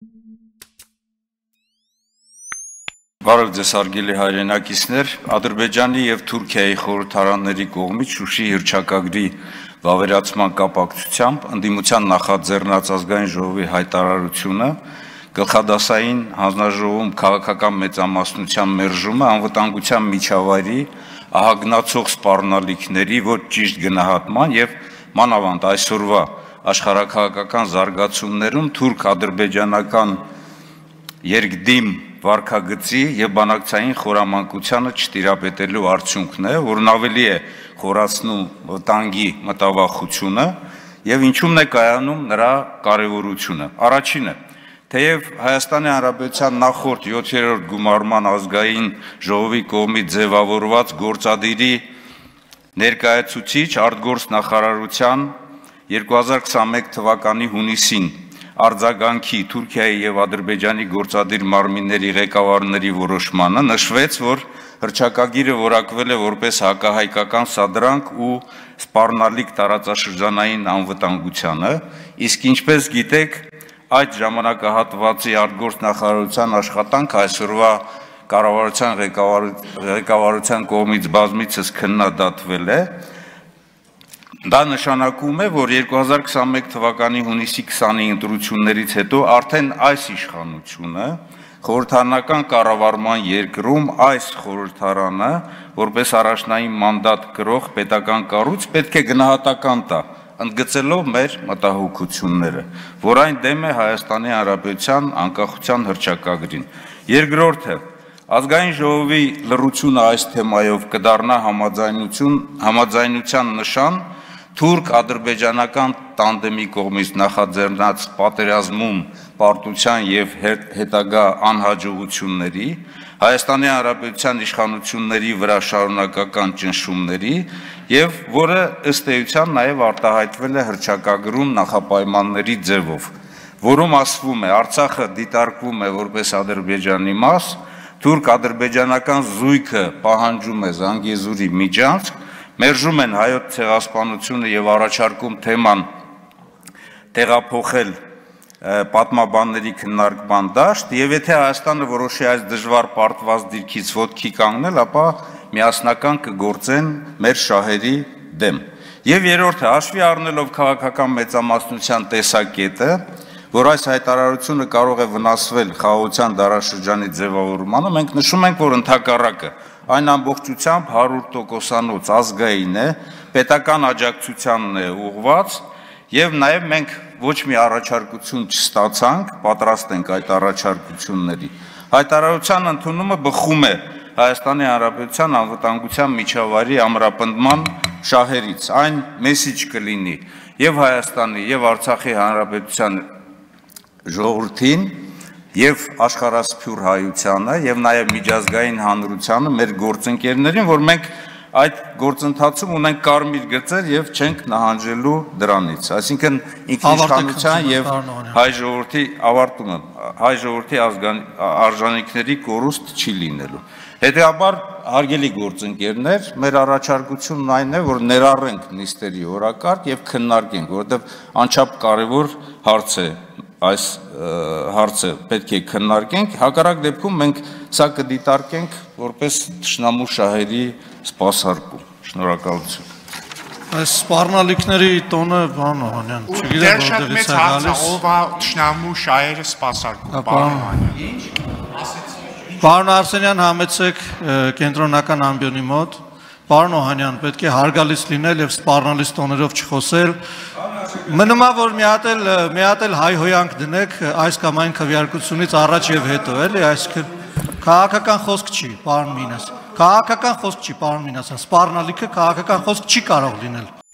Բարև ձեզ հարգելի հայրենակիցներ, Ադրբեջանի և Թուրքիայի խորհրդարանների կողմից Շուշի հռչակագրի վավերացման կապակցությամբ ընդդիմության նախաձեռնած ազգային ժողովի հայտարարությունը գլխադասային հանձնաժողովում քաղաքական մեծամասնության մերժումը անվտանգության միջավայրի ահագնացող սպառնալիքների ոչ ճիշտ գնահատման և մանավանդ այսօրվա աշխարհաքաղաքական զարգացումներում թուրք-ադրբեջանական երկդիմ վարքագծի և բանակցային խորամանկությանը չտիրապետելու արդյունքն է, որն ավելի է խորացնում վտանգի մտավախությունը և ինչումն է կայանում նրա կարևորությունը։ Առաջինը, թեև Հայաստանի Հանրապետության նախորդ 7-րդ գումարման ազգային ժողովի կողմից ձևավորված գործադիրի ներկայացուցիչ արտգործնախարարության 2021 թվականի հունիսին արձագանքի Թուրքիայի և Ադրբեջանի գործադիր մարմինների ղեկավարների որոշմանը նշվեց, որ հռչակագիրը որակվել է որպես հակահայկական սադրանք ու սպառնալիք տարածաշրջանային անվտանգությանը, իսկ ինչպես գիտեք, այդ ժամանակահատվածի արտգործնախարարության աշխատանքը այսօրվա կառավարության ղեկավարության կողմից բազմիցս քննադատվել է։ Դա նշանակում է, որ 2021 թվականի հունիսի 20-ի ընտրություններից հետո արդեն այս իշխանությունը խորհրդարանական կառավարման երկրում այս խորհրդարանը որպես առաջնային մանդատ կրող պետական կառույց պետք է գնահատական տա, ընդգծելով մեր մտահոգությունները, որ այն դեմ է Հայաստանի Հանրապետության անկախության հռչակագրին։ Երկրորդը, ազգային ժողովի լռությունը այս թեմայով կդառնա համաձայնության նշան թուրք-ադրբեջանական տանդեմի կողմից նախաձեռնած պատերազմում պարտության և հետագա անհաջողությունների, Հայաստանի Հանրապետության իշխանությունների վրա շարունակական ճնշումների և որը ըստ էության նաև արտահայտվել է հռչակագրում նախապայմանների ձևով, որում ասվում է Արցախը դիտարկվում է որպես Ադրբեջանի մաս, թուրք-ադրբեջանական զույգը պահանջում է Զանգեզուրի միջանցք, մերժում են հայոց ցեղասպանությունը և առաջարկում թեման տեղափոխել պատմաբանների քննարկման դաշտ, և եթե Հայաստանը որոշի այս դժվար պարտված դիրքից ոտքի կանգնել, ապա միասնական կգործեն մեր շահերի դեմ։ Եվ երրորդը, հաշվի առնելով քաղաքական մեծամասնության տեսակետը, որ այս հայտարարությունը կարող է վնասվել խաղաղության դարաշրջանի ձևավորմանը, մենք նշում ենք, որ ընդհակառակը այն ամբողջությամբ 100%-անոց ազգային է, պետական աջակցությանն է ուղղված և նաև մենք ոչ մի առաջարկություն չստացանք, պատրաստ ենք այդ առաջարկությունների։ Հայտարարության ընդունումը բխում է Հայաստանի Հանրապետության անվտանգության միջավայրի ամրապնդման շահերից, այն մեսիջ կլինի և Հայաստանի և Արցախի Հանրապետության ժողովրդին և աշխարհասփյուր հայությանը և նաև միջազգային հանրությանը, մեր գործընկերներին, որ մենք այդ գործընթացում ունենք կարմիր գծեր և չենք նահանջելու դրանից, այսինքն ինքնիշխանության և հայ ժողովրդի արժանինքների կորուստ չի լինելու։ Հետևաբար, հարգելի գործընկերներ, մեր առաջարկությունն այն է, որ ներառենք նիստերի օրակարգ և քննարկենք, որովհետև անչափ կարևոր հարց է այս հարցը պետք է քննարկենք, հակառակ դեպքում մենք սա կդիտարկենք որպես թշնամու շահերի սպասարկում։ Շնորհակալություն։ Այս սպառնալիքների տոնը, պարոն Օհանյան, չգիտեմ որտեղից է գալիս։ Ով է թշնամու շահերը սպասարկում, պարոն Օհանյան։ Պարոն Արսենյան, համեցեք կենտրոնական ամբիոնի մոտ։ Պարոն Օհանյան, պետք է հարգալից լինել և սպառնալից տոներով չխոսել։ Մնում է, որ մի հատ էլ հայհոյանք դնեք այս կամ այն քվեարկությունից առաջ և հետո, էլի, այսինքն քաղաքական խոսք չի, պարոն Մինաս։ Քաղաքական խոսք չի, պարոն Մինասյան, սպառնալիքը քաղաքական խոսք չի կարող լինել։